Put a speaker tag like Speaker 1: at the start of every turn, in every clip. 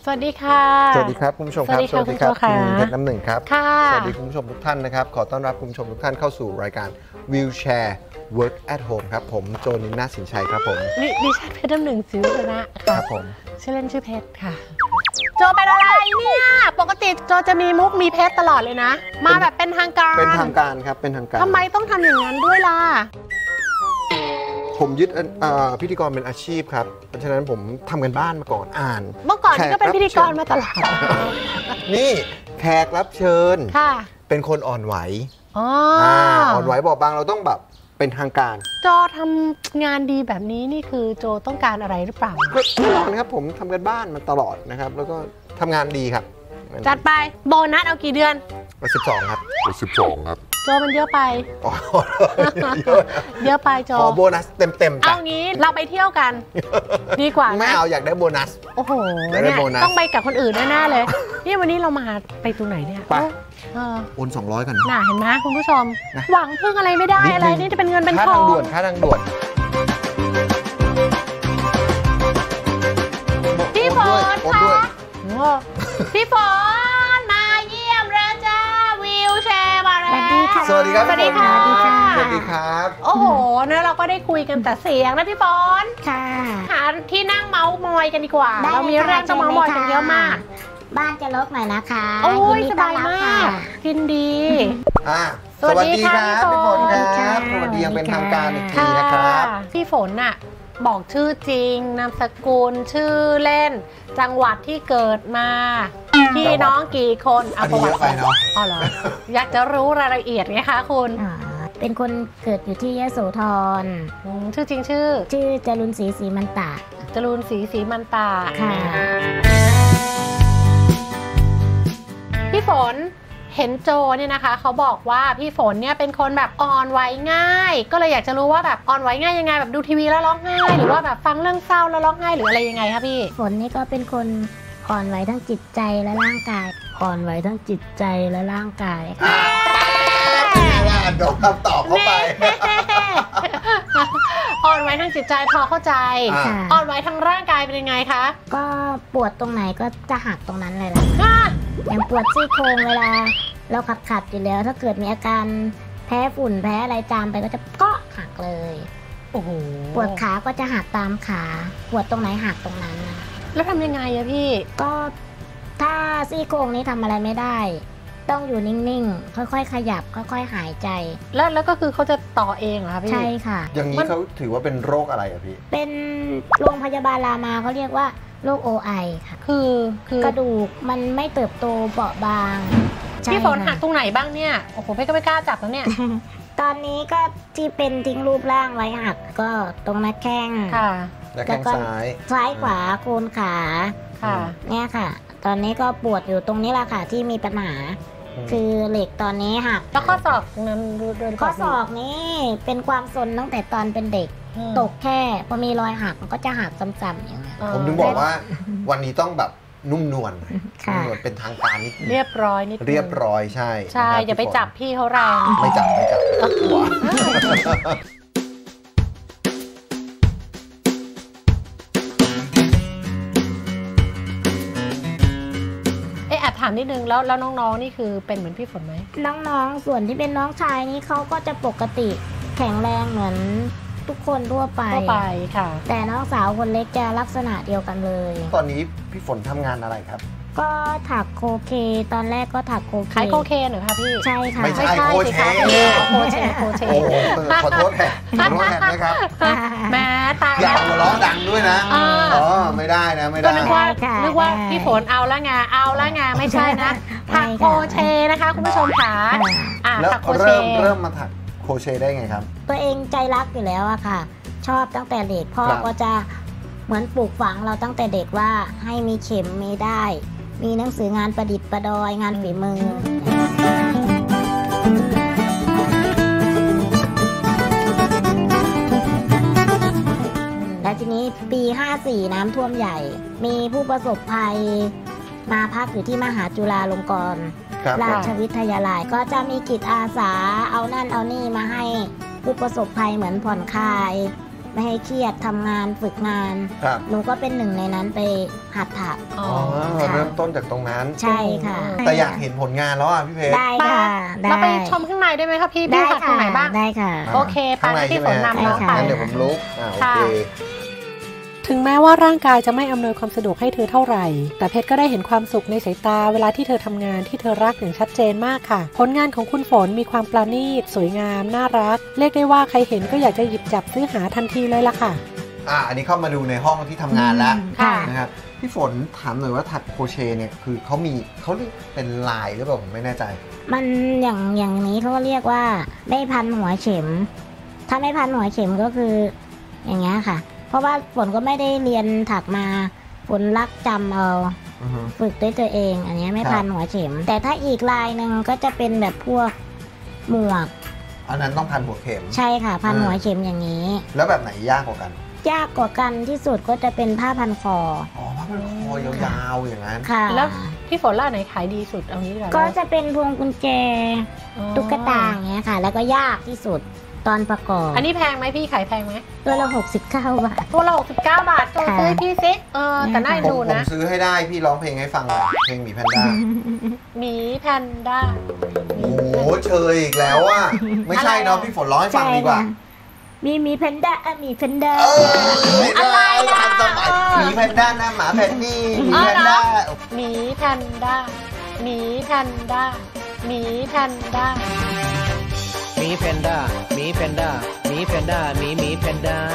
Speaker 1: สวัสดีค่ะ
Speaker 2: สวัสดีครับคุณผู้ชมครับ
Speaker 1: สวัสดีครับคุณเพชร
Speaker 2: น้ำหนึ่งครับสวัสดีคุณผู้ชมทุกท่านนะครับขอต้อนรับคุณผู้ชมทุกท่านเข้าสู่รายการ Wheelchair Work at Home ครับผมโจนิน่าสินชัยครับผม
Speaker 1: ดิฉันเพชรน้ำหนึ่งจิ๋วชนะ
Speaker 2: ครับผม
Speaker 1: ชื่อเล่นชื่อเพชรค่ะโจเป็นอะไรเนี่ยปกติโจจะมีมุกมีเพชรตลอดเลยนะมาแบบเป็นทางการ
Speaker 2: ครับเป็นทางการ
Speaker 1: ทำไมต้องทำอย่างนั้นด้วยล่ะ
Speaker 2: ผมยึดพิธีกรเป็นอาชีพครับเพราะฉะนั้นผมทำกันบ้านมาก่อนอ่าน
Speaker 1: เมื่อก่อนก็เป็นพิธีกรมาตลอด
Speaker 2: นี่แขกรับเชิญเป็นคนอ่อนไหวอ่อนไหวบอบบางเราต้องแบบเป็นทางการ
Speaker 1: โจทำงานดีแบบนี้นี่คือโจต้องการอะไรหรือเปล่า
Speaker 2: แน่นอนครับผมทำกันบ้านมาตลอดนะครับแล้วก็ทำงานดีครับ
Speaker 1: จัดไปโบนัสเอากี่เดือน
Speaker 2: 12ครับ12ครับ
Speaker 1: โจมันเยอะไปเยอะไปโจ
Speaker 2: ขอโบนัสเต็ม
Speaker 1: เอางี้เราไปเที่ยวกันดีกว่า
Speaker 2: ไม่เอาอยากได้โบนัส
Speaker 1: โอ้โหเนี่ยต้องไปกับคนอื่นแน่ๆเลยนี่วันนี้เรามาไปตรงไหนเนี่ย
Speaker 2: ไปโอน200กัน
Speaker 1: น่ะเห็นไหมคุณผู้ชมหวังพึ่งอะไรไม่ได้อะไรนี่จะเป็นเงินเป็นทอง
Speaker 2: ค่าทางด่วน
Speaker 1: พี่ฝนค่ะพี่ฝนมาเยี่ยมแล้วจ้าวิวแชร์มาแล้ว
Speaker 2: สวัสดีครับ
Speaker 1: สวัสดีค่ะ
Speaker 2: สวัสดีครับ
Speaker 1: โอ้โหเนี่ยเราก็ได้คุยกันแต่เสียงนะพี่ฝน
Speaker 3: ค่ะ
Speaker 1: หาที่นั่งเมาส์มอยกันดีกว่าเรามีเรื่องจะเมาส์มอยกันเยอะมาก
Speaker 3: บ้านจะรกหน่อยนะคะ
Speaker 1: โอ้ยสบายมากกินดี
Speaker 2: สวัสดีครับพี่ฝนครับสวัสดียังเป็นทางการอีกทีนะครับ
Speaker 1: พี่ฝนน่ะบอกชื่อจริงนามสกุลชื่อเล่นจังหวัดที่เกิดมาพี่น้องกี่คน
Speaker 2: อันนี้เยอะไปเนาะ
Speaker 1: อ๋อเหรออยากจะรู้รายละเอียดไงคะคุณ
Speaker 3: เป็นคนเกิดอยู่ที่ยโสธร
Speaker 1: ชื่อจริงชื่อ
Speaker 3: จรุนศรีศรีมันตา
Speaker 1: จรุนศรีมันตา
Speaker 3: ค่ะ
Speaker 1: พี่ฝนเห็นโจเนี่ยนะคะเขาบอกว่าพี่ฝนเนี่ยเป็นคนแบบอ่อนไหวง่ายก็เลยอยากจะรู้ว่าแบบอ่อนไหวง่ายยังไงแบบดูทีวีแล้วร้องไห้หรือว่าแบบฟังเรื่องเศร้าแล้วร้องไห้หรืออะไรยังไงคะพี่
Speaker 3: ฝนนี่ก็เป็นคนอ่อนไหวทั้งจิตใจและร่างกายอ่อนไหวทั้งจิตใจและร่างกาย
Speaker 2: โดนคำตอบเข้าไป
Speaker 1: อ่อนไหวทางจิตใจพอเข้าใจอ่อนไหวทางร่างกายเป็นยังไงคะ
Speaker 3: ก็ปวดตรงไหนก็จะหักตรงนั้นเลยแหละอย่างปวดซี่โครงเวลาเราขัดอยู่แล้วถ้าเกิดมีอาการแพ้ฝุ่นแพ้อะไรจามไปก็หักเลย
Speaker 1: โอ้โห
Speaker 3: ปวดขาก็จะหักตามขาปวดตรงไหนหักตรงนั้นนะ
Speaker 1: แล้วทำยังไงอะพี่
Speaker 3: ก็ถ้าซี่โครงนี้ทำอะไรไม่ได้ต้องอยู่นิ่งๆค่อยๆขยับค่อยๆหายใจ
Speaker 1: แล้วก็คือเขาจะต่อเองเหรอคะพี่
Speaker 3: ใช่ค่ะ
Speaker 2: อย่างนี้เขาถือว่าเป็นโรคอะไรอะพี่
Speaker 3: เป็นโรงพยาบาลรามาเขาเรียกว่าโรค OI ค่ะคือกระดูกมันไม่เติบโตเบาบาง
Speaker 1: พี่ฝนหักตรงไหนบ้างเนี่ยโอ้โหพี่ก็ไม่กล้าจับแล้วเนี่ย
Speaker 3: ตอนนี้ก็ที่เป็นทิ้งรูปร่างไว้หักก็ตรงหน้าแข้ง
Speaker 1: ค่ะ
Speaker 2: แล้วก็
Speaker 3: ซ้ายขวาโคนขา
Speaker 1: ค่ะ
Speaker 3: เนี่ยค่ะตอนนี้ก็ปวดอยู่ตรงนี้แหละค่ะที่มีปัญหาคือเหล็กตอนนี้หัก
Speaker 1: แล้วข้อศอกนั้น
Speaker 3: ข้อศอกนี้เป็นความซนตั้งแต่ตอนเป็นเด็กตกแค่พอมีรอยหักมันก็จะหักซ้ำๆอย่างเงี้ย
Speaker 2: ผมถึงบอกว่าวันนี้ต้องแบบนุ่มนวลเป็นทางการนิด
Speaker 1: เรียบร้อยนิด
Speaker 2: เรียบร้อยใช่
Speaker 1: อย่าไปจับพี่เขาแรง
Speaker 2: ไม่จับหัว
Speaker 1: ถามนิดนึงแล้วน้องๆนี่คือเป็นเหมือนพี่ฝนไหม
Speaker 3: น้องๆส่วนที่เป็นน้องชายนี่เขาก็จะปกติแข็งแรงเหมือนทุกคนทั่วไป
Speaker 1: ค่ะ
Speaker 3: แต่น้องสาวคนเล็กจะลักษณะเดียวกันเลย
Speaker 2: ตอนนี้พี่ฝนทำงานอะไรครับ
Speaker 3: ก็ถักโคเคตอนแรกก็ถักโคเค
Speaker 1: ขายโคเคนเหรอคะพี่
Speaker 3: ใช่ค่ะ
Speaker 2: ไม่ใช่โคเชขอโทษแทนนะครับ
Speaker 1: แม่ตาย
Speaker 2: อยากหัวเราะดังด้วยนะไม่ได้นะไม่ได้
Speaker 1: นึกว่าพี่ฝนเอาละไงไม่ใช่นะถักโคเชนะคะคุณผู้ชมค่ะ
Speaker 2: แล้วเริ่มมาถักโคเชได้ไงครับ
Speaker 3: ตัวเองใจรักอยู่แล้วอะค่ะชอบตั้งแต่เด็กพ่อก็จะเหมือนปลูกฝังเราตั้งแต่เด็กว่าให้มีเข็มมีได้มีหนังสืองานประดิษฐ์ประดอยงานฝีมือแล้วทีนี้ปี54น้ำท่วมใหญ่มีผู้ประสบภัยมาพักอยู่ที่มหาจุฬาลงกรณราชวิทยาลัยก็จะมีกิจอาสาเอานั่นเอานี่มาให้ผู้ประสบภัยเหมือนผ่อนคลายไม่ให้เครียดทำงานฝึกงานหนูก็เป็นหนึ่งในนั้นไปหัดถัก
Speaker 2: เริ่มต้นจากตรงนั้น
Speaker 3: ใช่ค่ะ
Speaker 2: แต่อยากเห็นผลงานแล้วอ่ะพี่เพชร
Speaker 3: ได้ค่ะ
Speaker 1: เราไปชมข้างในได้ไหมคะพี่ถักตรงไหนบ้าง
Speaker 3: ได้ค่ะ
Speaker 1: โอเคไปพี่ฝนนำเราไป
Speaker 2: เดี๋ยวผมลุกโอเค
Speaker 1: ถึงแม้ว่าร่างกายจะไม่อำนวยความสะดวกให้เธอเท่าไหร่แต่เพชรก็ได้เห็นความสุขในสายตาเวลาที่เธอทำงานที่เธอรักอย่างชัดเจนมากค่ะผลงานของคุณฝนมีความประณีตสวยงามน่ารักเรียกได้ว่าใครเห็นก็อยากจะหยิบจับซื้อหาทันทีเลยล่ะค่ะ
Speaker 2: อันนี้เข้ามาดูในห้องที่ทำงานแล้วนะครับพี่ฝนถามหน่อยว่าถักโครเชต์เนี่ยคือเขาเป็นลายหรือเปล่าผมไม่แน่ใจ
Speaker 3: มันอย่างนี้เขาเรียกว่าไม่พันหัวเข็มถ้าไม่พันหัวเข็มก็คืออย่างเงี้ยค่ะเพราะว่าฝนก็ไม่ได้เรียนถักมาฝนรักจำเอาฝึกด้วยตัวเองอันนี้ไม่พันหัวเข็มแต่ถ้าอีกลายหนึ่งก็จะเป็นแบบพวกหมวก
Speaker 2: อันนั้นต้องพันหัวเข็ม
Speaker 3: ใช่ค่ะพันหัวเข็มอย่างนี้
Speaker 2: แล้วแบบไหนยากกว่ากัน
Speaker 3: ยากกว่ากันที่สุดก็จะเป็นผ้าพันคอ
Speaker 2: ผ้าพันคอยาวๆอย่างนั้น
Speaker 3: ค่ะ
Speaker 1: แล้วพี่ฝนล่ะไหนขายดีสุดเอางี้ดีกว่า
Speaker 3: ก็จะเป็นพวงกุญแจตุ๊กตาอย่างเงี้ยค่ะแล้วก็ยากที่สุดตอนประกอบ
Speaker 1: อันนี้แพงไหมพี่ขายแพงไหม
Speaker 3: ตัวละ69 บาท
Speaker 1: ตัวละ69 บาทตัวซื้อพี่ซิแต่น่าดูนะ
Speaker 2: ผมซื้อให้ได้พี่ร้องเพลงให้ฟังเพลงหมีแพนด้า
Speaker 1: หมีแพนด้า
Speaker 2: โอ้โหเชยอีกแล้วอ่ะไม่ใช่เนาะพี่ฝนร้องให้ฟังดีกว่า
Speaker 3: มีแพนด้ามีแพนด้า
Speaker 2: อะไรล่ะหมีแพนด้านะหมาแพนนี่หมีแพนด้า
Speaker 1: หมีแพนด้าหมีแพนด้าหมีแพนด้า
Speaker 4: มีแพนด้ามีแพนด้ามีแพนด้ามีแพนด้า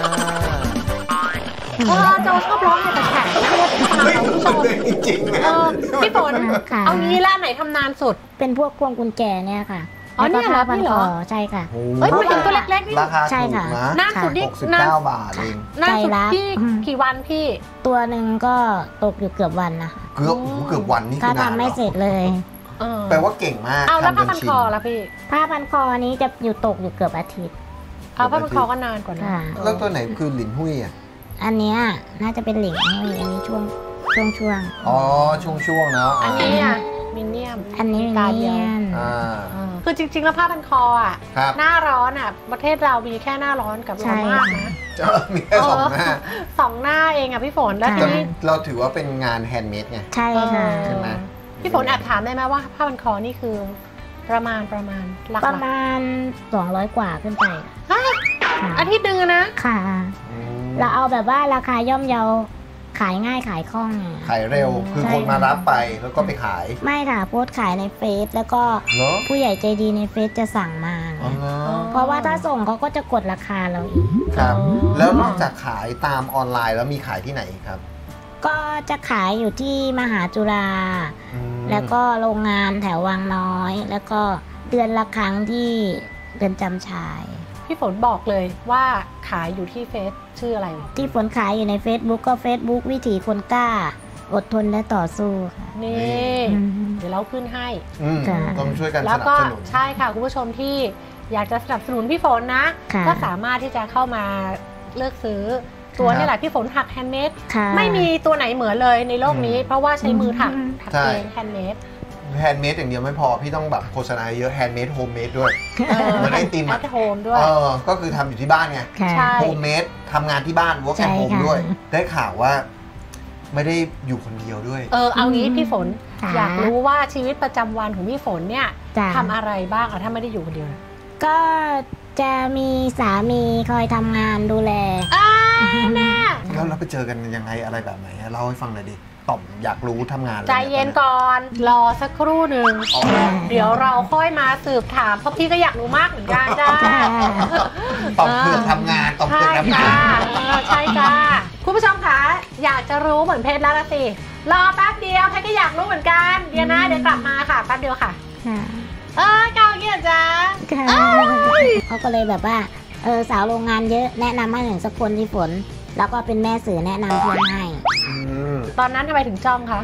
Speaker 1: โจชอบร้องแต่แขกไม่ได้ฟัง
Speaker 2: จริงๆ
Speaker 1: พี่ฝนเอางี้ล่ะไหนทำนานสุด
Speaker 3: เป็นพวกพวงกุญแจเนี่ยค่ะ
Speaker 1: เนี่ยเหรอพี่เหรอ
Speaker 3: ใช่ค่ะ
Speaker 1: เฮ้ยพูดถึงตัวเล็กๆนี่
Speaker 2: ราคาถูกนะ
Speaker 1: นานสุดนี่
Speaker 2: 69 บาทเอง
Speaker 1: นานสุดพี่กี่วันพี่
Speaker 3: ตัวหนึ่งก็ตกอยู่เกือบวันนะ
Speaker 2: เกือบวันนี่
Speaker 3: คือทำไม่เสร็จเลย
Speaker 2: แปลว่าเก่งมาก
Speaker 1: เอาแล้วผ้าพันคอล่ะพี่
Speaker 3: ผ้าพันคอนี้จะตกอยู่เกือบอาทิตย์
Speaker 1: เอาผ้าพันคอก็นานกว่านั้น
Speaker 2: แล้วตัวไหนคือหลินหุ้ยอ่ะ
Speaker 3: อันนี้น่าจะเป็นหลินหุ้ยอันนี้ช่วง
Speaker 2: อ๋อช่วงเนาะ
Speaker 1: อันนี้มินเนียม
Speaker 3: อันนี้
Speaker 1: ตาเดียวคือจริงๆแล้วผ้าพันคอหน้าร้อนประเทศเรามีแค่หน้าร้อนกับร้อนมากนะ
Speaker 2: มีแค่
Speaker 1: 2 หน้าเองพี่ฝนแล้วทีนี้
Speaker 2: เราถือว่าเป็นงานแฮนด์เมดไง
Speaker 3: ใช่ค่ะ
Speaker 2: ใช่ไหม
Speaker 1: พี่ฝนแอบถามได้ไหมว่าผ้าพันคอนี่คือประมาณหลัก
Speaker 3: ประมาณ200 กว่าขึ้นไป
Speaker 1: อาทิตย์นึงนะ
Speaker 3: ค่ะเราเอาแบบว่าราคาย่อมเยาขายง่ายขายคล่อง
Speaker 2: ขายเร็วคือคนมารับไปแล้วก็ไปขาย
Speaker 3: ไม่ค่ะโพสขายในเฟซแล้วก็ผู้ใหญ่ใจดีในเฟซจะสั่งมาเพราะว่าถ้าส่งเขาก็จะกดราคาเราอีก
Speaker 2: ครับแล้วนอกจากขายตามออนไลน์แล้วมีขายที่ไหนครับ
Speaker 3: ก็จะขายอยู่ที่มหาจุฬาแล้วก็โรงงานแถววังน้อยแล้วก็เดือนละครั้งที่เรือนจำชาย
Speaker 1: พี่ฝนบอกเลยว่าขายอยู่ที่เฟซชื่ออะไร
Speaker 3: ที่ฝนขายอยู่ใน Facebook ก็ Facebook วิถีคนกล้าอดทนและต่อสู้ค่ะ
Speaker 1: นี่เดี๋ยวเราขึ้นให้
Speaker 2: ต้องช่วยกันสนับสนุน
Speaker 1: แล้วก็ใช่ค่ะคุณผู้ชมที่อยากจะสนับสนุนพี่ฝนนะก็สามารถที่จะเข้ามาเลือกซื้อตัวนี่แหละพี่ฝนถักแฮนด์เมดไม่มีตัวไหนเหมือนเลยในโลกนี้เพราะว่าใช้มือถักเองแฮนด์เมด
Speaker 2: อย่างเดียวไม่พอพี่ต้องแบบโฆษณาเยอะแฮนด์เมดโฮมเมดด้วยเหมือนไอติม
Speaker 1: อะโฮมด้วย
Speaker 2: ก็คือทำอยู่ที่บ้านไงโฮมเมดทำงานที่บ้านเวิร์กแอทโฮมด้วยได้ข่าวว่าไม่ได้อยู่คนเดียวด้วย
Speaker 1: เอางี้พี่ฝนอยากรู้ว่าชีวิตประจำวันของพี่ฝนเนี่ยทำอะไรบ้างถ้าไม่ได้อยู่คนเดียว
Speaker 3: ก็จะมีสามีคอยทำงานดูแล
Speaker 1: แม่
Speaker 2: แล้วเราไปเจอกันยังไงอะไรแบบไหนเล่าให้ฟังหน่อยดิตอบอยากรู้ทำงาน
Speaker 1: ใจเย็นก่อนรอสักครู่หนึ่งเดี๋ยวเราค่อยมาสืบถามเพราะพี่ก็อยากรู้มากเหมือนกันจ้า
Speaker 2: ตอบเพื่อทำงานตอบเพื่อทำงาน
Speaker 1: ใช่จ้าคุณผู้ชมคะอยากจะรู้เหมือนเพชรแล้วสิรอแป๊บเดียวเพชรก็อยากรู้เหมือนกันเดี๋ยวกลับมาค่ะแป๊บเดียวค่ะเก่าเกี่ยจ้า
Speaker 3: เขาก็เลยแบบว่าสาวโรงงานเยอะแนะนำให้หนึ่งสักคนที่ฝนแล้วก็เป็นแม่สื่อแนะนำเพื่อนให้
Speaker 1: ตอนนั้นทำไมถึงจ้องคะ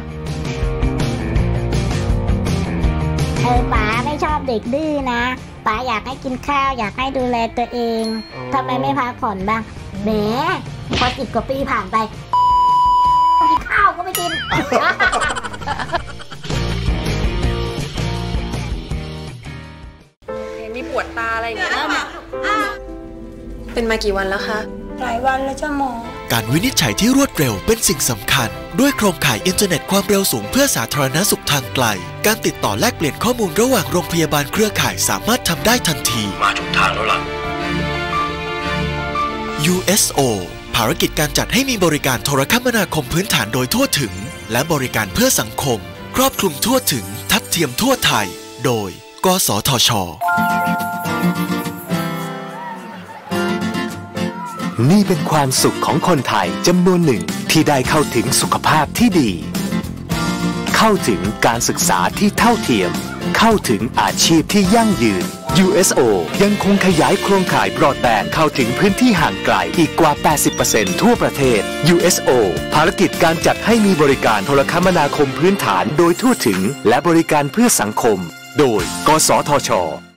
Speaker 3: ป๋าไม่ชอบเด็กดื้อนะป๋าอยากให้กินข้าวอยากให้ดูแลตัวเองทำไมไม่พักผ่อนบ้างแหมพอ10 กว่าปีผ่านไปกินข้าวก็ไม่กิน
Speaker 5: มีปวดตาอะไรอย่างเงี้ยเป็นมากี่วันแล้วคะหลายวันแล้วจ้ะหมอ
Speaker 6: การวินิจฉัยที่รวดเร็วเป็นสิ่งสำคัญด้วยโครงข่ายอินเทอร์เน็ตความเร็วสูงเพื่อสาธารณสุขทางไกลการติดต่อแลกเปลี่ยนข้อมูลระหว่างโรงพยาบาลเครือข่ายสามารถทำได้ทันทีมาถูกทางแล้วล่ะ USO ภารกิจการจัดให้มีบริการโทรคมนาคมพื้นฐานโดยทั่วถึงและบริการเพื่อสังคมครอบคลุมทั่วถึงทัดเทียมทั่วไทยโดยกสทช.
Speaker 7: นี่เป็นความสุขของคนไทยจำนวนหนึ่งที่ได้เข้าถึงสุขภาพที่ดีเข้าถึงการศึกษาที่เท่าเทียมเข้าถึงอาชีพที่ยั่งยืน USO ยังคงขยายโครงข่ายบรอดแบนด์เข้าถึงพื้นที่ห่างไกลอีกกว่า 80% ทั่วประเทศ USO ภารกิจการจัดให้มีบริการโทรคมนาคมพื้นฐานโดยทั่วถึงและบริการเพื่อสังคมโดยกสทช.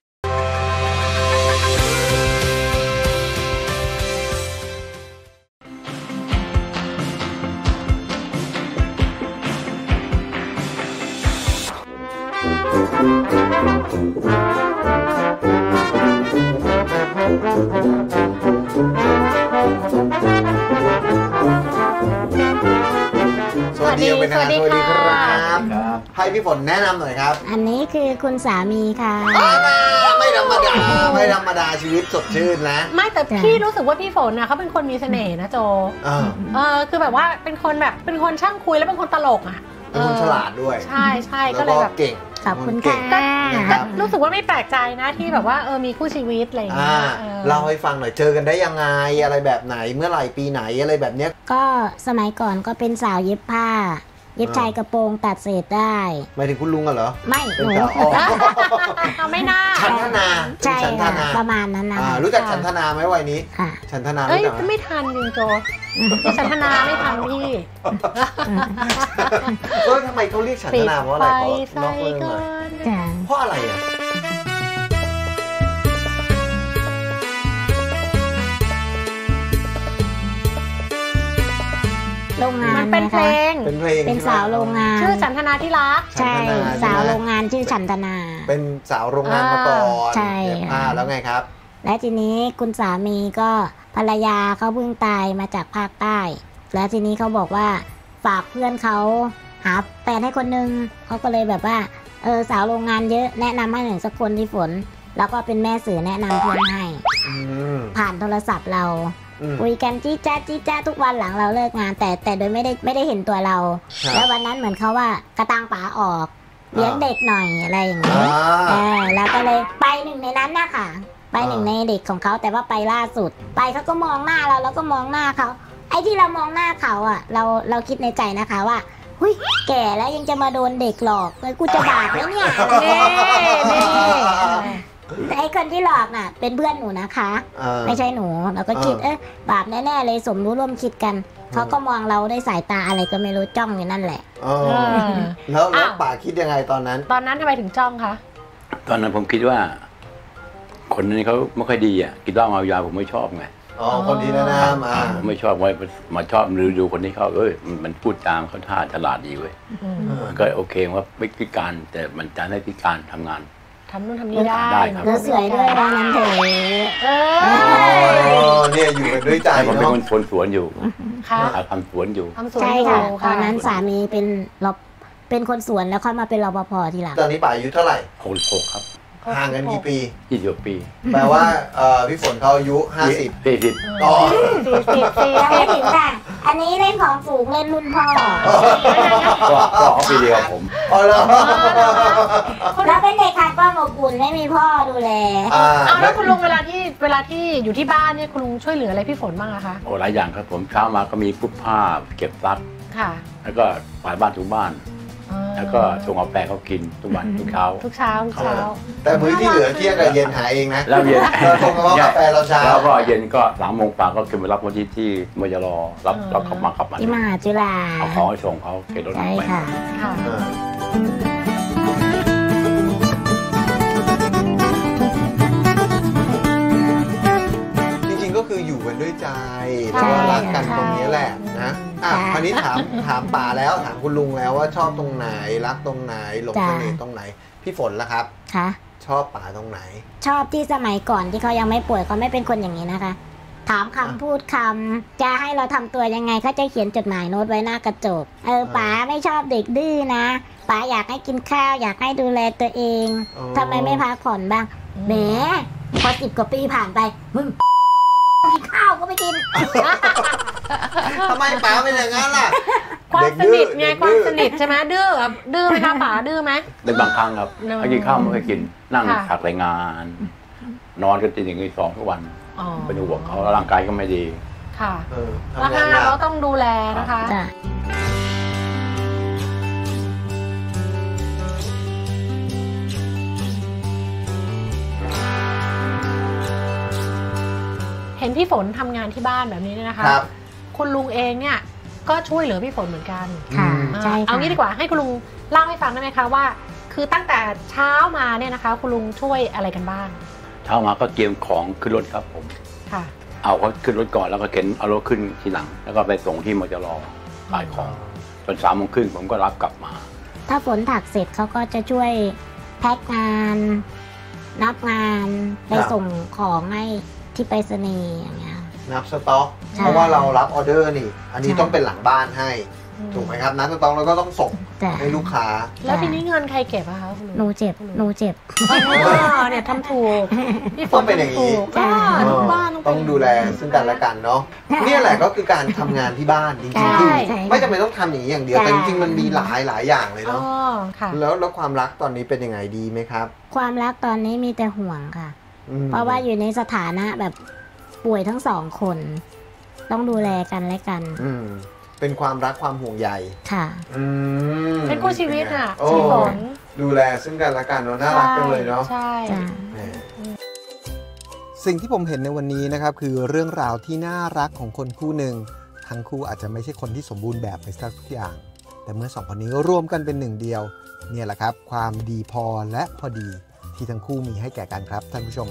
Speaker 2: สวัสดีครับให้พี่ฝนแนะนำหน่อยครับ
Speaker 3: อันนี้คือคุณสามีค่ะ
Speaker 2: ไม่ธรรมดาชีวิตสดชื่นนะ
Speaker 1: ไม่แต่พี่รู้สึกว่าพี่ฝนนะเขาเป็นคนมีเสน่ห์นะโจคือแบบว่าเป็นคนช่างคุยแล้วเป็นคนตลกอ่ะ
Speaker 2: เป็นคนฉลาดด้วย
Speaker 1: ใช่ก็เลยแบบ
Speaker 2: เก่ง
Speaker 3: ขอบคุณค่ะ
Speaker 1: รู้สึกว่าไม่แปลกใจนะที่แบบว่ามีคู่ชีวิตอะไรอย่างเงี้ย
Speaker 2: เล่าให้ฟังหน่อยเจอกันได้ยังไงอะไรแบบไหนเมื่อไหร่ปีไหนอะไรแบบเนี้ย
Speaker 3: ก็สมัยก่อนก็เป็นสาวเย็บผ้าเย็บชายกระโปรงตัดเศษได้
Speaker 2: หมายถึงคุณลุงเหรอ
Speaker 3: ไม่หนู
Speaker 1: ไม่น่า
Speaker 2: ฉันทนา
Speaker 3: ใช่ประมาณนั้นนะ
Speaker 2: รู้จักฉันทนาไหมวัยนี้ฉันทนารู้จัก
Speaker 1: ไม่ทันจริงโจฉันทนาไม่ทันพี่
Speaker 2: ทำไมเขาเรียกฉันทนาเพราะอะไรเพราะนอกเรื่องหน่อยเพราะอะไรอ่ะ
Speaker 3: โรงงาน
Speaker 1: เป็นเพลง
Speaker 3: เป็นสาวโรงงาน
Speaker 1: ชื่อฉันทนาที่รัก
Speaker 3: ใช่สาวโรงงานชื่อฉันทนา
Speaker 2: เป็นสาวโรงงานมาก่อน
Speaker 3: ใช่
Speaker 2: แล้วไงครับ
Speaker 3: และทีนี้คุณสามีก็ภรรยาเขาเพิ่งตายมาจากภาคใต้แล้วทีนี้เขาบอกว่าฝากเพื่อนเขาหาแฟนให้คนนึงเขาก็เลยแบบว่าสาวโรงงานเยอะแนะนำให้หนึ่งสักคนที่ฝนแล้วก็เป็นแม่สื่อแนะนำเพื่อนให้ผ่านโทรศัพท์เราคุยกันจี้จ้าทุกวันหลังเราเลิกงานแต่โดยไม่ได้เห็นตัวเราแล้ววันนั้นเหมือนเขาว่ากระตังป๋าออกเลี้ยงเด็กหน่อยอะไรอย่างเงี้ยแล้วก็เลยไปหนึ่งในนั้นนะคะไปหนึ่งในเด็กของเขาแต่ว่าไปล่าสุดไปเขาก็มองหน้าเราแล้วก็มองหน้าเขาไอ้ที่เรามองหน้าเขาอ่ะเราคิดในใจนะคะว่าหุ้ยแก่แล้วยังจะมาโดนเด็กหลอกเลยกูจะบาปไหมเนี่ยแต่ไอ้คนที่หลอกน่ะเป็นเพื่อนหนูนะคะไม่ใช่หนูเราก็คิดบาปแน่ๆเลยสมรู้ร่วมคิดกันเขาก็มองเราด้วยสายตาอะไรก็ไม่รู้จ้องอยู่นั่นแหละ
Speaker 2: แล้วป่าคิดยังไงตอนนั้น
Speaker 1: ทำไมถึงจ้องคะ
Speaker 8: ตอนนั้นผมคิดว่าคนนี้เขาไม่ค่อยดีอ่ะกินเหล้าเมายาผมไม่ชอบไง
Speaker 2: คนนี้นะ
Speaker 8: ผมไม่ชอบไว้มาชอบดูคนนี้เขามันพูดตามเขาท่าฉลาดดีเว้ยก็โอเคว่าไม่พิการแต่มันจะให้พิการทำงาน
Speaker 1: ทำนู่นทำนี่ได้
Speaker 3: ครับสวยด้วยร้านนั้นเถอะ
Speaker 2: เนี่ยอยู่กันด้วยใจ
Speaker 8: ผมเป็นคนสวนอยู่ทำสวนอยู่
Speaker 3: ใช่ค่ะตอนนั้นสามีเป็นคนสวนแล้วค่อยมาเป็นรปภทีหลัง
Speaker 2: ตอนนี้ป่าอายุเท่าไหร่
Speaker 8: 66ครับ
Speaker 2: ห่างกันกี่ปี
Speaker 8: 20 ปี
Speaker 2: แปลว่าพี่ฝนเขาอายุ50
Speaker 8: 40
Speaker 3: ต่อ40ไม่ถึงค่ะอันนี้เล่นของสูงเล่นรุ่นพ่อ
Speaker 8: ก็ปีเดียวผม
Speaker 3: แล้วเป็นเด็กขาดความอบอุ่นไม่มีพ่อดูแล
Speaker 1: แล้วคุณลุงเวลาที่อยู่ที่บ้านเนี่ยคุณลุงช่วยเหลืออะไรพี่ฝนบ้างอะคะ
Speaker 8: หลายอย่างครับผมเช้ามาก็มีปุ๊บผ้าเก็บซักแล้วก็กวาดบ้านทุกบ้านแล้วก็ชงกาแฟเขากินทุกวันทุกเช้า
Speaker 2: แต่มื้อที่เหลือเที่ยงกับเย็นหาเองนะ
Speaker 8: แล้วเย็น
Speaker 2: ชงกาแฟเราเช้า
Speaker 8: แล้วก็เย็นก็3 โมงป่าก็ขึ้นไปรับวันที่มยรรับขับมา
Speaker 3: ที่มหาจุฬา
Speaker 8: เอาของให้ส่งเขาเก็บรถไป
Speaker 2: ก็คืออยู่กันด้วยใจแล้วก็รักกันตรงนี้แหละนะคราวนี้ถามป่าแล้วถามคุณลุงแล้วว่าชอบตรงไหนรักตรงไหนหลงเสน่ห์ตรงไหนพี่ฝนล่ะครับ
Speaker 3: ค่ะ
Speaker 2: ชอบป่าตรงไหน
Speaker 3: ชอบที่สมัยก่อนที่เขายังไม่ป่วยเขาไม่เป็นคนอย่างนี้นะคะถามคำพูดคำจะให้เราทำตัวยังไงเขาจะเขียนจดหมายโน้ตไว้หน้ากระจกป๋าไม่ชอบเด็กดื้อนะป๋าอยากให้กินข้าวอยากให้ดูแลตัวเองทำไมไม่พักผ่อนบ้างแหมพอ10 กว่าปีผ่านไปมึงกินข้าวก็ไม่กิน
Speaker 2: ทำไมป๋าเป็นอย่างนั้นล่ะ
Speaker 1: ความสนิทไงความสนิทใช่ไหมดื้อไหมคะป๋าดื้อไหม
Speaker 8: เป็นบางครั้งครับให้กินข้าวไม่กินนั่งถักรายงานนอนกันตี 1 ตี 2ทุกวันเป็นห่วงเขาร่างกายก็ไม่ดี
Speaker 1: ค่ะแล้วเราต้องดูแลนะคะเห็นพี่ฝนทำงานที่บ้านแบบนี้เนี่ยนะคะคุณลุงเองเนี่ยก็ช่วยเหลือพี่ฝนเหมือนกัน
Speaker 3: ค่ะใช่
Speaker 1: เอางี้ดีกว่าให้คุณลุงเล่าให้ฟังได้ไหมคะว่าคือตั้งแต่เช้ามาเนี่ยนะคะคุณลุงช่วยอะไรกันบ้าง
Speaker 8: เช้ามาก็เตรียมของขึ้นรถครับผม
Speaker 1: ค่ะ
Speaker 8: เอาเขาขึ้นรถก่อนแล้วก็เข็นเอารถขึ้นทีหลังแล้วก็ไปส่งที่มจร.ขายของจน3 โมงครึ่งผมก็รับกลับมา
Speaker 3: ถ้าฝนถักเสร็จเขาก็จะช่วยแพ็คงานนับงานไปส่งของให้ที่ไปรษณีย์อย่างเงี้ย
Speaker 2: นับสต็อกเพราะว่าเรารับออเดอร์นี่อันนี้ต้องเป็นหลังบ้านให้ถูกไหมครับนับสต็อกแล้วก็ต้องส่งให้ลูกค้า
Speaker 1: แล้วทีนี้เงินใครเก็บอะคะคุณลุง
Speaker 3: หนูเจ็บ
Speaker 1: เนี่ยทำถูก
Speaker 2: พี่ฝนเป็นอย่างนี้ต้องดูแลซึ่งกันและกันเนาะนี่แหละก็คือการทำงานที่บ้านจริงๆคือไม่จำเป็นต้องทำอย่างนี้อย่างเดียวแต่จริงๆมันมีหลายอย่างเลยเนาะแล้วความรักตอนนี้เป็นยังไงดีไหมครับ
Speaker 3: ความรักตอนนี้มีแต่ห่วงค่ะเพราะว่าอยู่ในสถานะแบบป่วยทั้ง2 คนต้องดูแลกันและกัน
Speaker 2: เป็นความรักความห่วงใย
Speaker 3: ค่ะ
Speaker 1: เป็นคู่ชีวิตอ่ะพี่ฝน
Speaker 2: ดูแลซึ่งกันและกันเนาะน่ารักจังเลยเนาะ
Speaker 1: ใช่
Speaker 2: สิ่งที่ผมเห็นในวันนี้นะครับคือเรื่องราวที่น่ารักของคนคู่หนึ่งทั้งคู่อาจจะไม่ใช่คนที่สมบูรณ์แบบไปสักทุกอย่างแต่เมื่อ2 คนนี้ร่วมกันเป็นหนึ่งเดียวเนี่ยแหละครับความดีพอและพอดีที่ทั้งคู่มีให้แก่กันครับท่านผู้ชม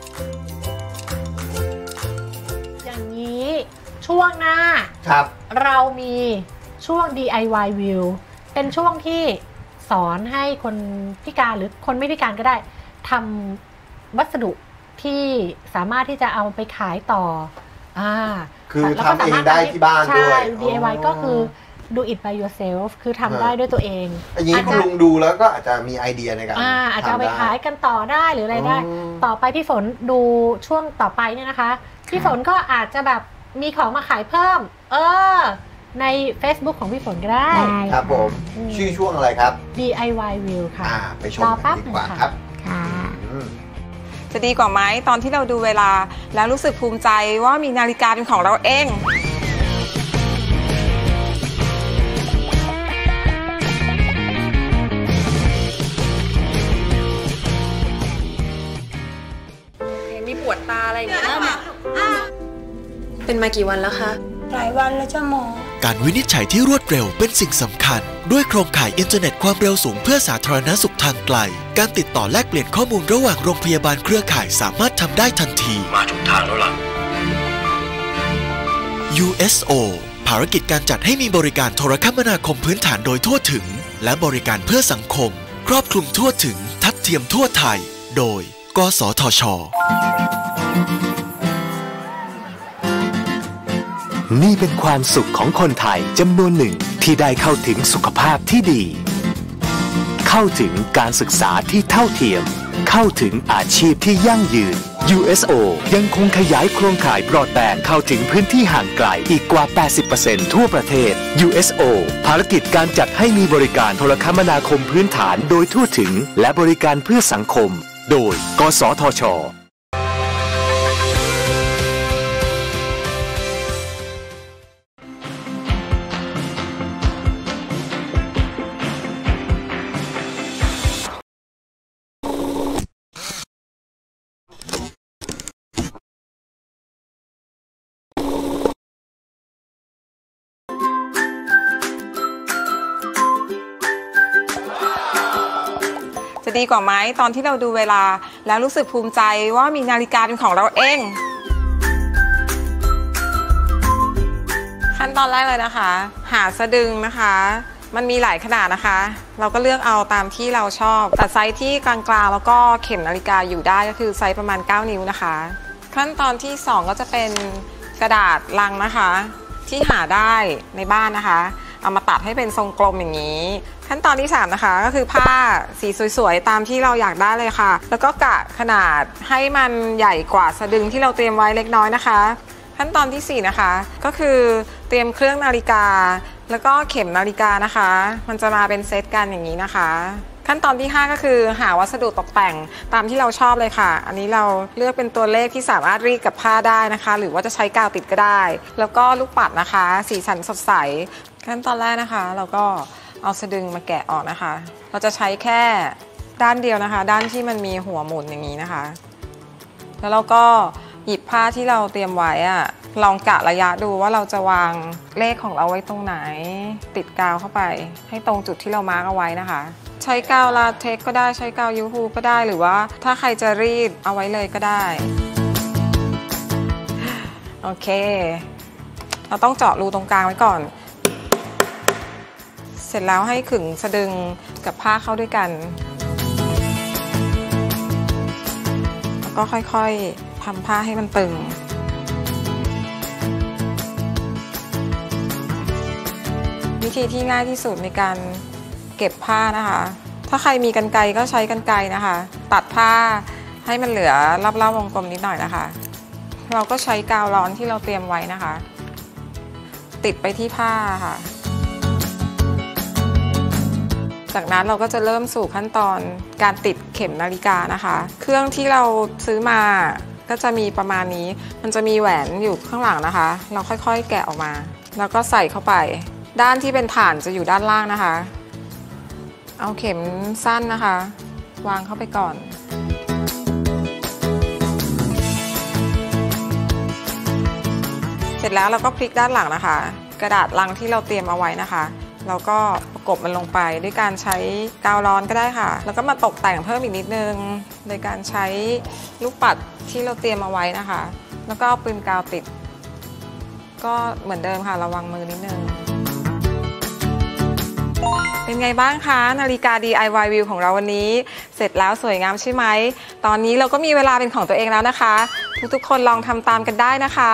Speaker 1: อย่างนี้ช่วงหน้า
Speaker 2: ครับ
Speaker 1: เรามีช่วง DIY View เป็นช่วงที่สอนให้คนพิการหรือคนไม่พิการก็ได้ทำวัสดุที่สามารถที่จะเอาไปขายต่อ
Speaker 2: คือทำเองได้ที่บ้านด้วย
Speaker 1: DIY ก็คือ do it by yourself คือทำได้ด้วยตัวเอง
Speaker 2: อันนี้คุณลุงดูแล้วก็อาจจะมีไอเดียในการ
Speaker 1: อาจจะเอาไปขายกันต่อได้หรืออะไรได้ต่อไปพี่ฝนดูช่วงต่อไปเนี่ยนะคะพี่ฝนก็อาจจะแบบมีของมาขายเพิ่มใน Facebook ของพี่ฝนก็ได้
Speaker 2: ครับผมชื่อช่วงอะไรครับ
Speaker 1: DIY View ค่ะ
Speaker 2: ไปชมกันดีกว่าครับ
Speaker 5: จะดีกว่าไหมตอนที่เราดูเวลาแล้วรู้สึกภูมิใจว่ามีนาฬิกาเป็นของเราเองมีปวดตาอะไรอย่างเงี้ยเป็นมากี่วันแล้วคะ
Speaker 9: หลายวันแล้วจ้ะหมอ
Speaker 6: การวินิจฉัยที่รวดเร็วเป็นสิ่งสำคัญด้วยโครงข่ายอินเทอร์เน็ตความเร็วสูงเพื่อสาธารณสุขทางไกลการติดต่อแลกเปลี่ยนข้อมูลระหว่างโรงพยาบาลเครือข่ายสามารถทำได้ทันทีมาถูกทางแล้วล่ะ USO ภารกิจการจัดให้มีบริการโทรคมนาคมพื้นฐานโดยทั่วถึงและบริการเพื่อสังคมครอบคลุมทั่วถึงทัดเทียมทั่วไทยโดยกสทช.
Speaker 7: นี่เป็นความสุขของคนไทยจำนวนหนึ่งที่ได้เข้าถึงสุขภาพที่ดีเข้าถึงการศึกษาที่เท่าเทียมเข้าถึงอาชีพที่ยั่งยืน USO ยังคงขยายโครงข่ายบรอดแบนด์เข้าถึงพื้นที่ห่างไกลอีกกว่า 80% ทั่วประเทศ USO ภารกิจการจัดให้มีบริการโทรคมนาคมพื้นฐานโดยทั่วถึงและบริการเพื่อสังคมโดยกสทช.
Speaker 5: จะดีกว่าไหมตอนที่เราดูเวลาแล้วรู้สึกภูมิใจว่ามีนาฬิกาเป็นของเราเองขั้นตอนแรกเลยนะคะหาสะดึงนะคะมันมีหลายขนาดนะคะเราก็เลือกเอาตามที่เราชอบแต่ไซส์ที่กลางๆแล้วก็เข็มนาฬิกาอยู่ได้ก็คือไซส์ประมาณ9 นิ้วนะคะขั้นตอนที่ 2 ก็จะเป็นกระดาษลังนะคะที่หาได้ในบ้านนะคะเอามาตัดให้เป็นทรงกลมอย่างนี้ขั้นตอนที่3นะคะก็คือผ้าสีสวยๆตามที่เราอยากได้เลยค่ะแล้วก็กะขนาดให้มันใหญ่กว่าสะดึงที่เราเตรียมไว้เล็กน้อยนะคะขั้นตอนที่4นะคะก็คือเตรียมเครื่องนาฬิกาแล้วก็เข็มนาฬิกานะคะมันจะมาเป็นเซตกันอย่างนี้นะคะขั้นตอนที่5ก็คือหาวัสดุตกแต่งตามที่เราชอบเลยค่ะอันนี้เราเลือกเป็นตัวเลขที่สามารถรีดกับผ้าได้นะคะหรือว่าจะใช้กาวติดก็ได้แล้วก็ลูกปัดนะคะสีสันสดใสขั้นตอนแรกนะคะเราก็เอาสะดึงมาแกะออกนะคะเราจะใช้แค่ด้านเดียวนะคะด้านที่มันมีหัวหมุนอย่างนี้นะคะแล้วเราก็หยิบผ้าที่เราเตรียมไว้อะลองกะระยะดูว่าเราจะวางเลขของเราไว้ตรงไหนติดกาวเข้าไปให้ตรงจุดที่เรามาร์กเอาไว้นะคะใช้กาวลาเท็กซ์ก็ได้ใช้กาวยูฮูก็ได้หรือว่าถ้าใครจะรีดเอาไว้เลยก็ได้โอเคเราต้องเจาะรูตรงกลางไว้ก่อนเสร็จแล้วให้ขึงสะดึงกับผ้าเข้าด้วยกันแล้วก็ค่อยๆทำผ้าให้มันตึงวิธีที่ง่ายที่สุดในการเก็บผ้านะคะถ้าใครมีกรรไกรก็ใช้กรรไกรนะคะตัดผ้าให้มันเหลือรอบๆวงกลมนิดหน่อยนะคะเราก็ใช้กาวร้อนที่เราเตรียมไว้นะคะติดไปที่ผ้าค่ะจากนั้นเราก็จะเริ่มสู่ขั้นตอนการติดเข็มนาฬิกานะคะเครื่องที่เราซื้อมาก็จะมีประมาณนี้มันจะมีแหวนอยู่ข้างหลังนะคะเราค่อยๆแกะออกมาแล้วก็ใส่เข้าไปด้านที่เป็นฐานจะอยู่ด้านล่างนะคะเอาเข็มสั้นนะคะวางเข้าไปก่อนเสร็จแล้วเราก็พลิกด้านหลังนะคะกระดาษลังที่เราเตรียมเอาไว้นะคะเราก็ประกบมันลงไปด้วยการใช้กาวร้อนก็ได้ค่ะแล้วก็มาตกแต่งเพิ่มอีกนิดนึงโดยการใช้ลูกปัดที่เราเตรียมเอาไว้นะคะแล้วก็เอาปืนกาวติดก็เหมือนเดิมค่ะระวังมือนิดนึงเป็นไงบ้างคะนาฬิกา DIY View ของเราวันนี้เสร็จแล้วสวยงามใช่ไหมตอนนี้เราก็มีเวลาเป็นของตัวเองแล้วนะคะทุกๆคนลองทำตามกันได้นะคะ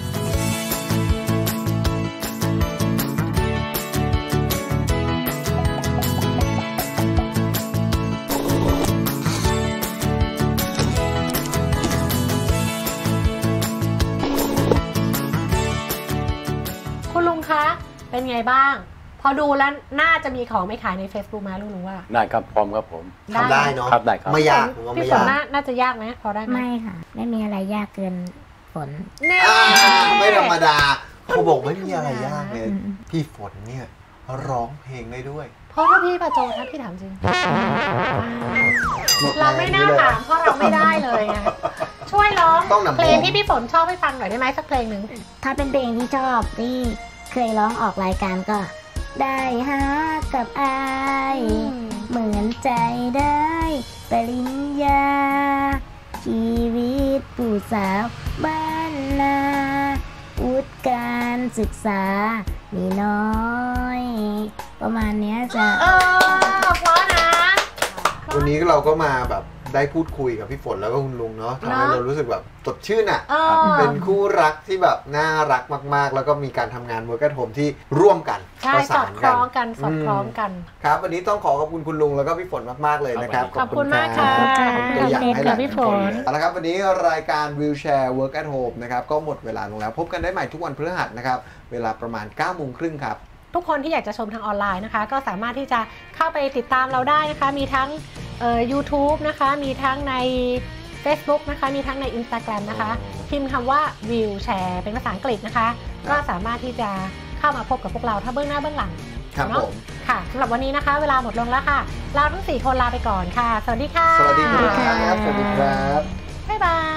Speaker 1: คุณลุงคะเป็นไงบ้างพอดูแล้วน่าจะมีของไม่ขายใน Facebook ไหมลุงว่า
Speaker 8: ได้ครับพร้อมครับผม
Speaker 2: ทำได้เนาะ
Speaker 8: ครับได้ครับ
Speaker 2: ไม่ยากผมว่าไม่ยาก
Speaker 1: น่าจะยากไหมพอได้ไหม
Speaker 3: ไม่ค่ะไม่มีอะไรยากเกินฝน
Speaker 2: ไม่ธรรมดาเขาบอกไม่มีอะไรยากเลยพี่ฝนเนี่ยร้องเพลงได้ด้วย
Speaker 1: เพราะถ้าพี่ประโจถ้าพี่ถามจริงเราไม่น่าถามเพราะเราไม่ได้เลยไงช่วยร้องเพลงที่พี่ฝนชอบให้ฟังหน่อยได้ไหมสักเพลงหนึ่ง
Speaker 3: ถ้าเป็นเพลงที่ชอบที่เคยร้องออกรายการก็ได้หากับอายเหมือนใจได้ปริญญาชีวิตผู้สาวบ้านนาวุฒิการศึกษามีน้อยประมาณนี้จะ
Speaker 1: เพราะนะ
Speaker 2: วันนี้เราก็มาแบบได้พูดคุยกับพี่ฝนแล้วก็คุณลุงเนาะทำให้เรารู้สึกแบบสดชื่นอ่ะเป็นคู่รักที่แบบน่ารักมากๆแล้วก็มีการทำงานwork at homeที่ร่วมกัน
Speaker 1: ประสานกันสอดคล้องกัน
Speaker 2: ครับวันนี้ต้องขอบคุณคุณลุงแล้วก็พี่ฝนมากๆเลยนะครับ
Speaker 1: ขอบคุณมากค่ะ
Speaker 2: ตัวอย่างให้หลายคนเอาละครับวันนี้รายการ Wheelchair Work at Home นะครับก็หมดเวลาลงแล้วพบกันได้ใหม่ทุกวันพฤหัสนะครับเวลาประมาณ 9:30 น.ครับ
Speaker 1: ทุกคนที่อยากจะชมทางออนไลน์นะคะก็สามารถที่จะเข้าไปติดตามเราได้นะคะมีทั้งYouTube นะคะมีทั้งใน Facebook นะคะมีทั้งใน Instagram นะคะพิมพ์คำว่า Wheelchair เป็นภาษาอังกฤษนะคะก็สามารถที่จะเข้ามาพบกับพวกเราถ้าเบื้องหน้าเบื้องหลัง
Speaker 2: ครับผม
Speaker 1: ค่ะสำหรับวันนี้นะคะเวลาหมดลงแล้วค่ะเราทั้ง4คนลาไปก่อนค่ะสวัสดีค่ะ
Speaker 2: สวัสดีครับสวัสดีครับ
Speaker 1: บ๊ายบาย